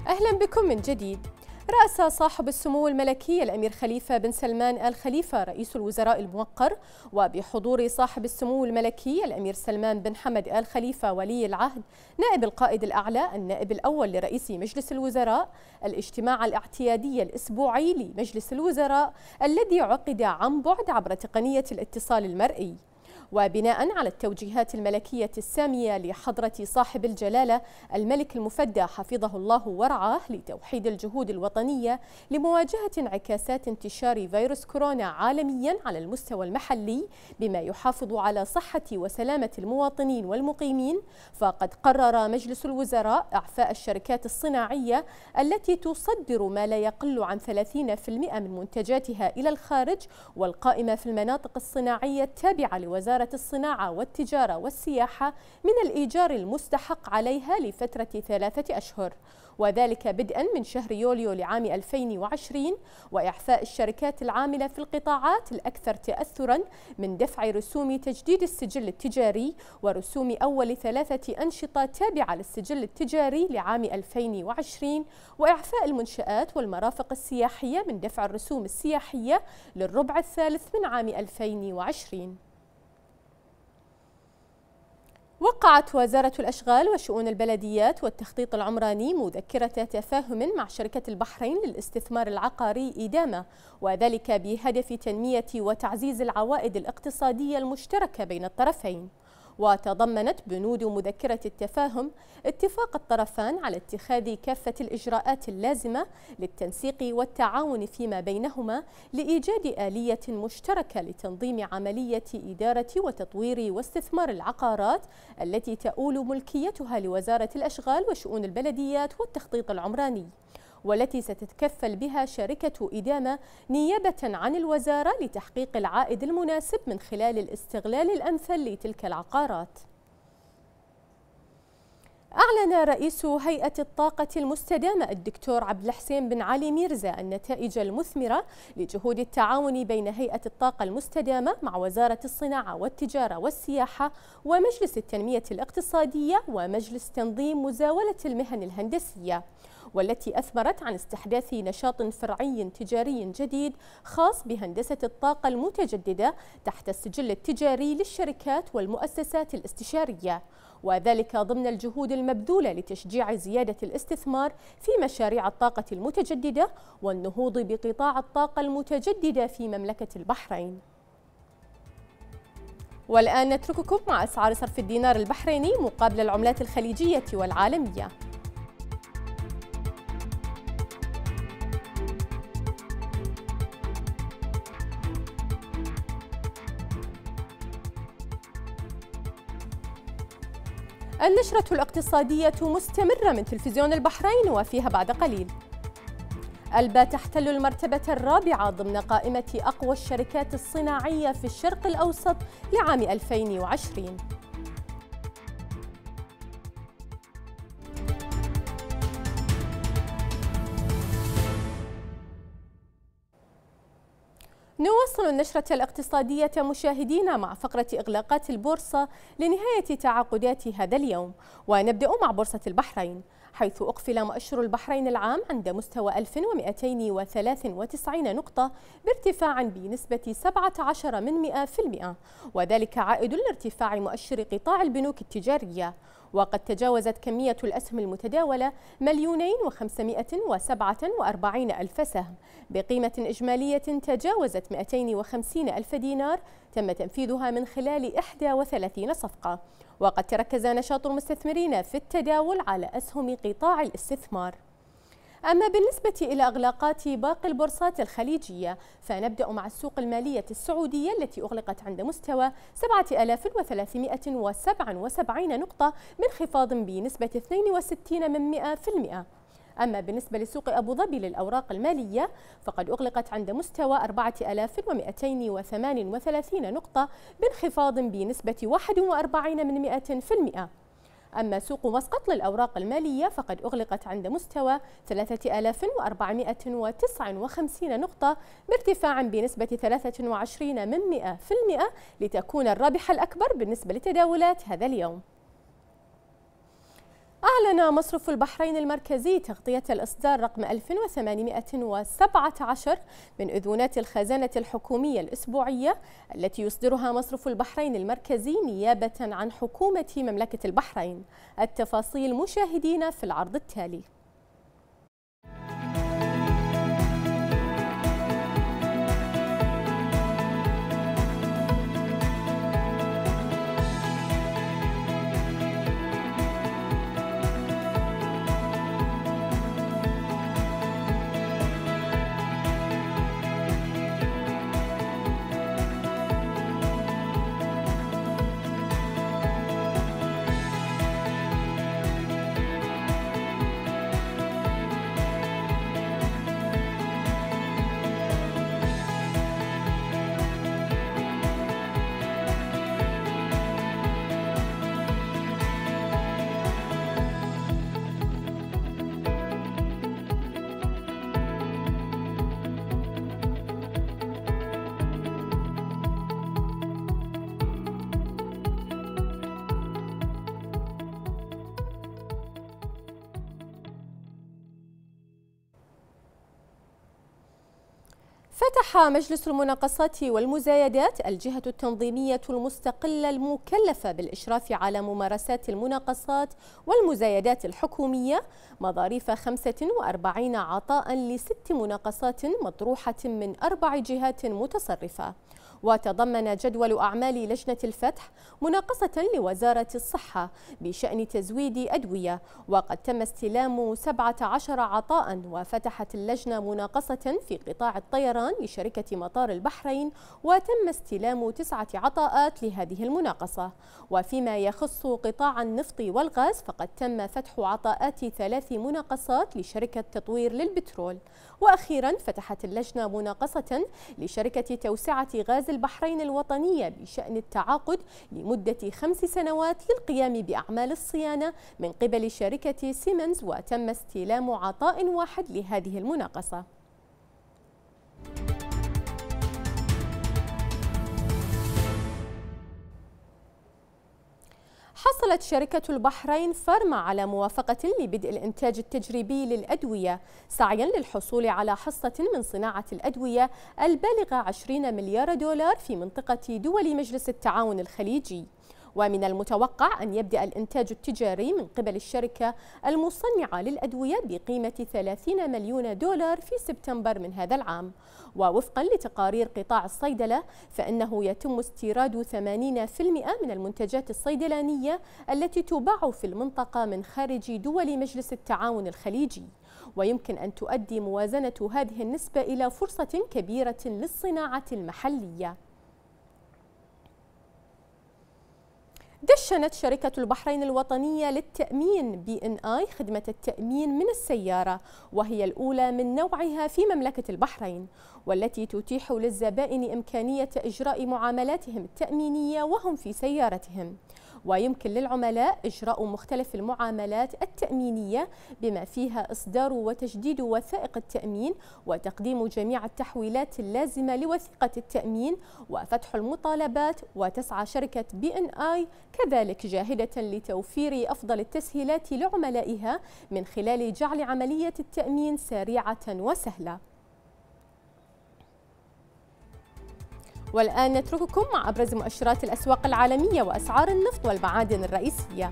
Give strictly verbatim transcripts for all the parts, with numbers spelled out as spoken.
أهلا بكم من جديد. رأس صاحب السمو الملكي الأمير خليفة بن سلمان آل خليفة رئيس الوزراء الموقر وبحضور صاحب السمو الملكي الأمير سلمان بن حمد آل خليفة ولي العهد نائب القائد الأعلى النائب الأول لرئيس مجلس الوزراء الاجتماع الاعتيادي الأسبوعي لمجلس الوزراء الذي عقد عن بعد عبر تقنية الاتصال المرئي. وبناء على التوجيهات الملكية السامية لحضرة صاحب الجلالة الملك المفدى حفظه الله ورعاه لتوحيد الجهود الوطنية لمواجهة انعكاسات انتشار فيروس كورونا عالميا على المستوى المحلي بما يحافظ على صحة وسلامة المواطنين والمقيمين، فقد قرر مجلس الوزراء إعفاء الشركات الصناعية التي تصدر ما لا يقل عن ثلاثين بالمئة من منتجاتها إلى الخارج والقائمة في المناطق الصناعية التابعة لوزارة الصناعة والتجارة والسياحة من الإيجار المستحق عليها لفترة ثلاثة أشهر، وذلك بدءا من شهر يوليو لعام ألفين وعشرين، وإعفاء الشركات العاملة في القطاعات الأكثر تأثرا من دفع رسوم تجديد السجل التجاري ورسوم أول ثلاثة أنشطة تابعة للسجل التجاري لعام ألفين وعشرين، وإعفاء المنشآت والمرافق السياحية من دفع الرسوم السياحية للربع الثالث من عام ألفين وعشرين. وقعت وزارة الأشغال وشؤون البلديات والتخطيط العمراني مذكرة تفاهم مع شركة البحرين للاستثمار العقاري إدامة، وذلك بهدف تنمية وتعزيز العوائد الاقتصادية المشتركة بين الطرفين. وتضمنت بنود مذكرة التفاهم اتفاق الطرفان على اتخاذ كافة الإجراءات اللازمة للتنسيق والتعاون فيما بينهما لإيجاد آلية مشتركة لتنظيم عملية إدارة وتطوير واستثمار العقارات التي تؤول ملكيتها لوزارة الأشغال وشؤون البلديات والتخطيط العمراني، والتي ستتكفل بها شركة إدامة نيابة عن الوزارة لتحقيق العائد المناسب من خلال الاستغلال الأمثل لتلك العقارات. أعلن رئيس هيئة الطاقة المستدامة الدكتور عبد الحسين بن علي ميرزا النتائج المثمرة لجهود التعاون بين هيئة الطاقة المستدامة مع وزارة الصناعة والتجارة والسياحة ومجلس التنمية الاقتصادية ومجلس تنظيم مزاولة المهن الهندسية، والتي أثمرت عن استحداث نشاط فرعي تجاري جديد خاص بهندسة الطاقة المتجددة تحت السجل التجاري للشركات والمؤسسات الاستشارية، وذلك ضمن الجهود المبذولة لتشجيع زيادة الاستثمار في مشاريع الطاقة المتجددة والنهوض بقطاع الطاقة المتجددة في مملكة البحرين. والآن نترككم مع أسعار صرف الدينار البحريني مقابل العملات الخليجية والعالمية. النشرة الاقتصادية مستمرة من تلفزيون البحرين وفيها بعد قليل. ألبا تحتل المرتبة الرابعة ضمن قائمة أقوى الشركات الصناعية في الشرق الأوسط لعام ألفين وعشرين. نواصل النشرة الاقتصادية مشاهدينا مع فقرة إغلاقات البورصة لنهاية تعاقدات هذا اليوم، ونبدأ مع بورصة البحرين حيث أقفل مؤشر البحرين العام عند مستوى ألف ومئتين وثلاث وتسعين نقطة بارتفاع بنسبة سبعة عشر من مئة بالمئة، وذلك عائد لارتفاع مؤشر قطاع البنوك التجارية. وقد تجاوزت كمية الأسهم المتداولة مليونين وخمسمئة وسبعة وأربعين ألف سهم بقيمة إجمالية تجاوزت مئتين وخمسين ألف دينار تم تنفيذها من خلال إحدى وثلاثين صفقة. وقد تركز نشاط المستثمرين في التداول على أسهم قطاع الاستثمار. أما بالنسبة إلى أغلاقات باقي البورصات الخليجية فنبدأ مع السوق المالية السعودية التي أغلقت عند مستوى سبعة آلاف وثلاثمئة وسبعة وسبعين نقطة بانخفاض بنسبة اثنين وستين من مئة بالمئة. أما بالنسبة لسوق أبو ظبي للأوراق المالية فقد أغلقت عند مستوى أربعة آلاف ومئتين وثمان وثلاثين نقطة بانخفاض بنسبة واحد وأربعين من مئة بالمئة. أما سوق مسقط للأوراق المالية فقد أغلقت عند مستوى ثلاثة آلاف وأربعمئة وتسعة وخمسين نقطة بارتفاع بنسبة ثلاثة وعشرين من مئة بالمئة لتكون الرابح الأكبر بالنسبة لتداولات هذا اليوم. أعلن مصرف البحرين المركزي تغطية الإصدار رقم ألف وثمانمئة وسبعة عشر من أذونات الخزانة الحكومية الأسبوعية التي يصدرها مصرف البحرين المركزي نيابة عن حكومة مملكة البحرين. التفاصيل مشاهدينا في العرض التالي. فتح مجلس المناقصات والمزايدات الجهة التنظيمية المستقلة المكلفة بالإشراف على ممارسات المناقصات والمزايدات الحكومية مظاريف خمسة وأربعين عطاء لست مناقصات مطروحة من أربع جهات متصرفة. وتضمن جدول أعمال لجنة الفتح مناقصة لوزارة الصحة بشأن تزويد أدوية، وقد تم استلام سبعة عشر عطاء. وفتحت اللجنة مناقصة في قطاع الطيران لشركة مطار البحرين، وتم استلام تسعة عطاءات لهذه المناقصة. وفيما يخص قطاع النفط والغاز فقد تم فتح عطاءات ثلاث مناقصات لشركة تطوير للبترول. وأخيرا فتحت اللجنة مناقصة لشركة توسعة غاز البحرين الوطنية بشأن التعاقد لمدة خمس سنوات للقيام بأعمال الصيانة من قبل شركة سيمنز، وتم استلام عطاء واحد لهذه المناقصة. حصلت شركة البحرين فارما على موافقة لبدء الإنتاج التجريبي للأدوية سعيا للحصول على حصة من صناعة الأدوية البالغة عشرين مليار دولار في منطقة دول مجلس التعاون الخليجي. ومن المتوقع أن يبدأ الإنتاج التجاري من قبل الشركة المصنعة للأدوية بقيمة ثلاثين مليون دولار في سبتمبر من هذا العام. ووفقا لتقارير قطاع الصيدلة فإنه يتم استيراد ثمانين بالمئة من المنتجات الصيدلانية التي تباع في المنطقة من خارج دول مجلس التعاون الخليجي. ويمكن أن تؤدي موازنة هذه النسبة إلى فرصة كبيرة للصناعة المحلية. دشنت شركة البحرين الوطنية للتأمين بي إن آي خدمة التأمين من السيارة، وهي الأولى من نوعها في مملكة البحرين، والتي تتيح للزبائن إمكانية إجراء معاملاتهم التأمينية وهم في سيارتهم. ويمكن للعملاء إجراء مختلف المعاملات التأمينية بما فيها إصدار وتجديد وثائق التأمين وتقديم جميع التحويلات اللازمة لوثيقة التأمين وفتح المطالبات. وتسعى شركة بي إن آي كذلك جاهدة لتوفير أفضل التسهيلات لعملائها من خلال جعل عملية التأمين سريعة وسهلة. والآن نترككم مع أبرز مؤشرات الأسواق العالمية وأسعار النفط والمعادن الرئيسية.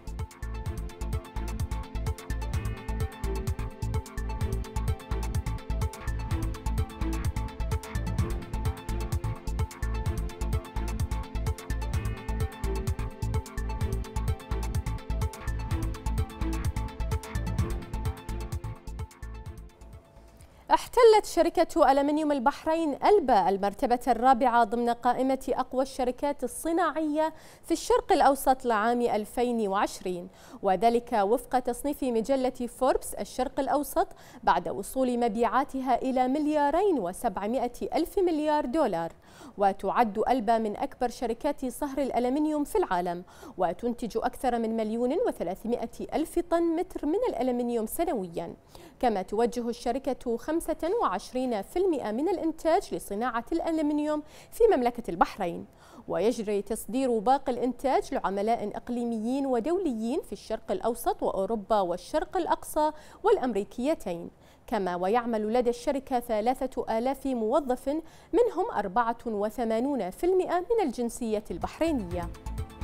احتلت شركة ألمنيوم البحرين ألبا المرتبة الرابعة ضمن قائمة أقوى الشركات الصناعية في الشرق الأوسط لعام ألفين وعشرين، وذلك وفق تصنيف مجلة فوربس الشرق الأوسط بعد وصول مبيعاتها إلى مليارين وسبعمائة ألف مليار دولار. وتعد ألبا من أكبر شركات صهر الألمنيوم في العالم، وتنتج أكثر من مليون وثلاثمائة ألف طن متر من الألمنيوم سنويا. كما توجه الشركة خمسة وعشرين بالمئة من الإنتاج لصناعة الألمنيوم في مملكة البحرين، ويجري تصدير باقي الإنتاج لعملاء إقليميين ودوليين في الشرق الأوسط وأوروبا والشرق الأقصى والأمريكيتين. كما ويعمل لدى الشركة ثلاثة آلاف موظف منهم أربعة وثمانين بالمئة من الجنسية البحرينية.